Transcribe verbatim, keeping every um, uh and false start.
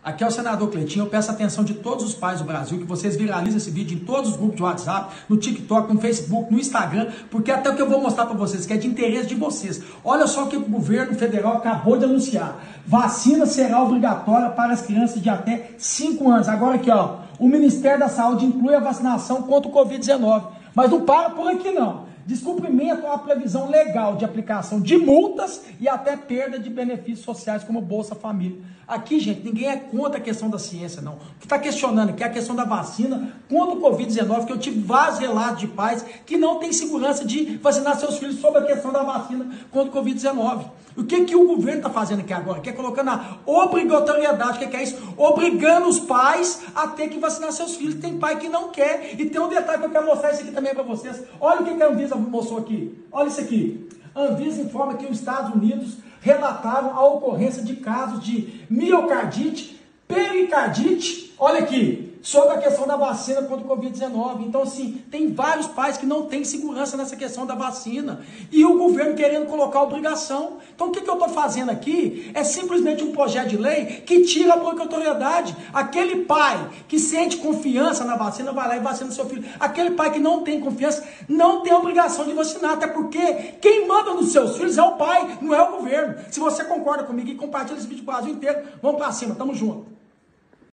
Aqui é o senador Cleitinho. Eu peço a atenção de todos os pais do Brasil, que vocês viralizem esse vídeo em todos os grupos de WhatsApp, no TikTok, no Facebook, no Instagram, porque até o que eu vou mostrar para vocês, que é de interesse de vocês. Olha só o que o governo federal acabou de anunciar. Vacina será obrigatória para as crianças de até cinco anos. Agora aqui, ó, o Ministério da Saúde inclui a vacinação contra o covid dezenove. Mas não para por aqui não. Descumprimento à previsão legal de aplicação de multas e até perda de benefícios sociais como Bolsa Família. Aqui, gente, ninguém é contra a questão da ciência, não. O que está questionando aqui é a questão da vacina contra o covid dezenove, que eu tive vários relatos de pais que não têm segurança de vacinar seus filhos sobre a questão da vacina contra o covid dezenove. O que, que o governo está fazendo aqui agora? Quer colocando a obrigatoriedade, o que, que é isso? Obrigando os pais a ter que vacinar seus filhos. Tem pai que não quer. E tem um detalhe que eu quero mostrar isso aqui também para vocês. Olha o que, que a Anvisa mostrou aqui. Olha isso aqui. A Anvisa informa que os Estados Unidos relataram a ocorrência de casos de miocardite, pericardite, olha aqui, sobre a questão da vacina contra o covid dezenove. Então, assim, tem vários pais que não têm segurança nessa questão da vacina. E o governo querendo colocar obrigação. Então, o que, que eu estou fazendo aqui é simplesmente um projeto de lei que tira a obrigatoriedade. Aquele pai que sente confiança na vacina, vai lá e vacina seu filho. Aquele pai que não tem confiança, não tem obrigação de vacinar. Até porque quem manda nos seus filhos é o pai, não é o governo. Se você concorda comigo e compartilha esse vídeo para o Brasil inteiro, vamos para cima, tamo junto.